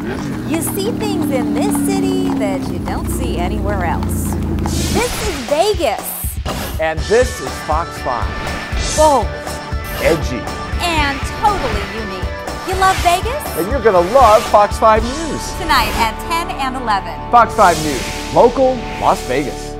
You see things in this city that you don't see anywhere else. This is Vegas. And this is FOX5. Bold. Edgy. And totally unique. You love Vegas? And you're going to love FOX5 News. Tonight at 10 and 11. FOX5 News, local Las Vegas.